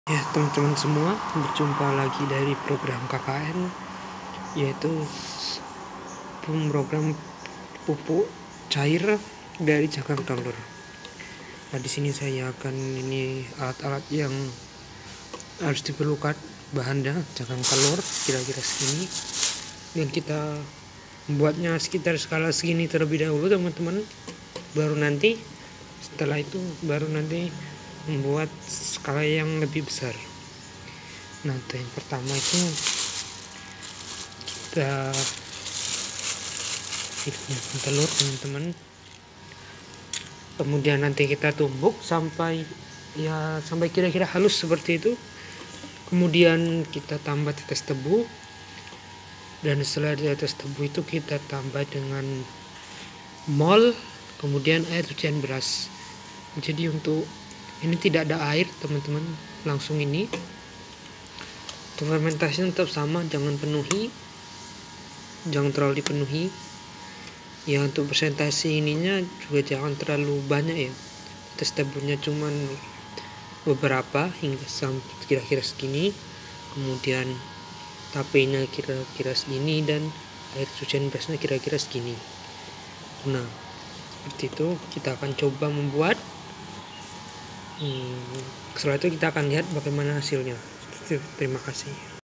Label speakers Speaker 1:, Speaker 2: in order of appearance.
Speaker 1: Ya teman-teman semua, berjumpa lagi dari program KKN, yaitu program pupuk cair dari cangkang telur. Nah, di sini saya akan alat-alat yang harus diperlukan, bahannya cangkang telur kira-kira segini, dan kita membuatnya sekitar skala segini terlebih dahulu teman-teman. Setelah itu baru nanti membuat skala yang lebih besar. Nah, yang pertama itu kita hidupkan telur teman-teman, kemudian nanti kita tumbuk sampai kira-kira halus seperti itu. Kemudian kita tambah tetes tebu, dan setelah tetes tebu itu kita tambah dengan mol, kemudian air cucian beras. Jadi untuk ini tidak ada air teman-teman, langsung ini. Untuk fermentasi tetap sama, jangan terlalu dipenuhi. Ya, untuk presentasi ininya juga jangan terlalu banyak ya. Tes tebunya cuman beberapa hingga sampai kira-kira segini. Kemudian tapenya kira-kira segini, dan air cucian berasnya kira-kira segini. Nah, seperti itu kita akan coba membuat. Setelah itu kita akan lihat bagaimana hasilnya. Terima kasih.